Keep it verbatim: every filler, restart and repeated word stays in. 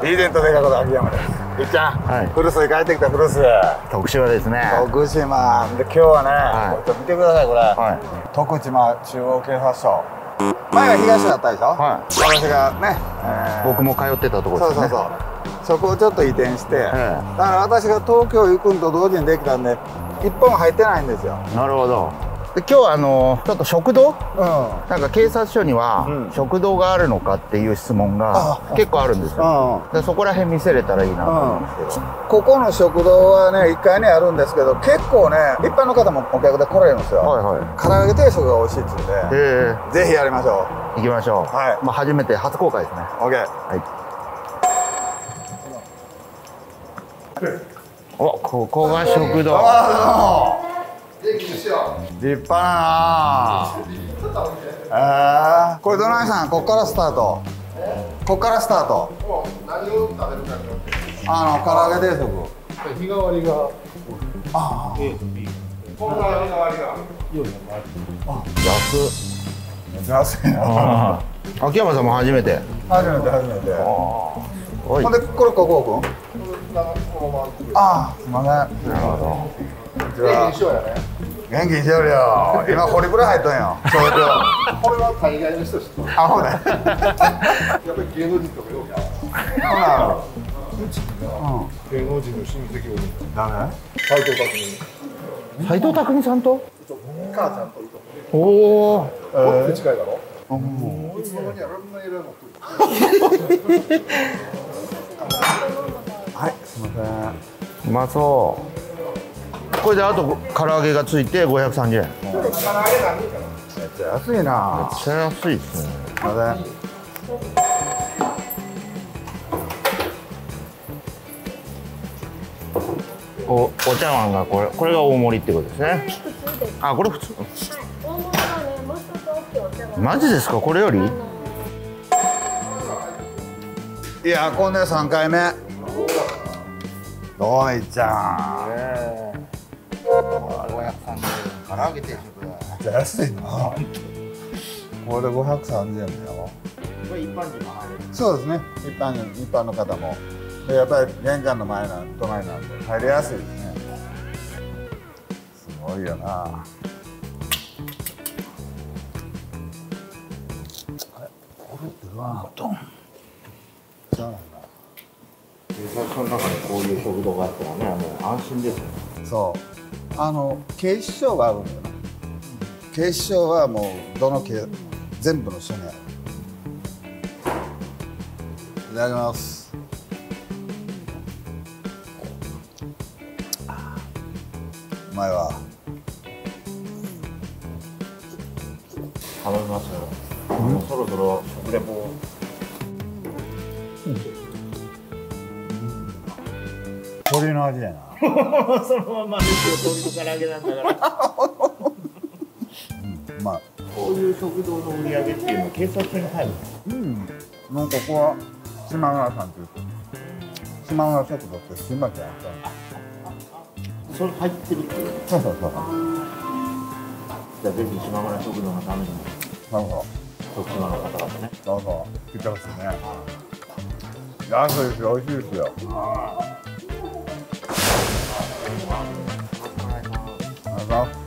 リーゼントでかこと秋山です。いっちゃん、はい、古巣に帰ってきた古巣。 徳島ですね。 徳島で今日はね、はい、ちょっと見てくださいこれ。はい、徳島中央警察署。前は東だったでしょ。はい、私がね、 えー、僕も通ってたところですね。そうそうそう。そこをちょっと移転して、だから私が東京行くんと同時にできたんで、一本も入ってないんですよ。 なるほど。で今日はあのちょっと食堂、うん、なんか警察署には食堂があるのかっていう質問が結構あるんですよ。でそこら辺見せれたらいいなと思うんですけど、 ここの食堂はねいっかいにあるんですけど、結構ね一般の方もお客で来られるんですよ。はいはい、唐揚げ定食が美味しいっつうんで、ぜひやりましょう。行きましょう。はい、まあ初めて初公開ですね。 オーケー。 はい。お、ここが食堂。 立派だなあ。これどないさん、こっからスタート。こっからスタート。何を食べるかによって。あの唐揚げ定食。日替わりが。ああ。こんな日替わりが。 安。安いな。秋山さんも初めて。 初めて初めて。ほんでこれここくん。ああ、すみません。なるほど。元気にしようやね。元気にしようよ。今ホリプレ入ったんよ。ちょうど。これは海外の人知ってます。あ、ほうだ。やっぱり芸能人とかよく会う。そうなの。うちが芸能人の親戚を。誰？斎藤工。 斎藤工さんと？ 母ちゃんといと。 おお。 こっち近いだろ。うん。いつの間にやらんな色の。はい、すみません。 うまそう。これであと唐揚げがついてごひゃくさんじゅうえん。めっちゃ安いな。 めっちゃ安いですね。 すみません。 お、お茶碗がこれ、これが大盛りってことですね。あ、これ普通。マジですか、これより。 いや、こんでさんかいめ。どういっちゃん。ごひゃくさんじゅうえん。唐揚げ定食だ。めっちゃ安いな。これでごひゃくさんじゅうえんだよ。これ一般人も入れる。そうですね。一般人、一般の方も。で、やっぱり玄関の前なん、隣なんで、入りやすいですね。すごいよな。はい、これってどうなの？ドン。じゃあなんだ。 警察署の中にこういう食堂があったらね、もう安心ですよね。そう。 あの警視庁があるんだよな。警視庁はもうどの警全部の署にある。いただきます。うまいわ。 頼みますよ。もうそろそろ食レポ。 鶏の味やな。 そのままですよ、鶏の唐揚げなんだから。 うん、まあ、 こういう食堂の売り上げっていうのは警察署に入る。 うん。もうここは島村さんという島村食堂って新町にあった。 それ入ってるっていう。 そうそうそう。 じゃあぜひ島村食堂のためにも。 なるほど。徳島の方々ね。 そうそう。来てほしいね。安いですよ、美味しいですよ。ありがとうございます。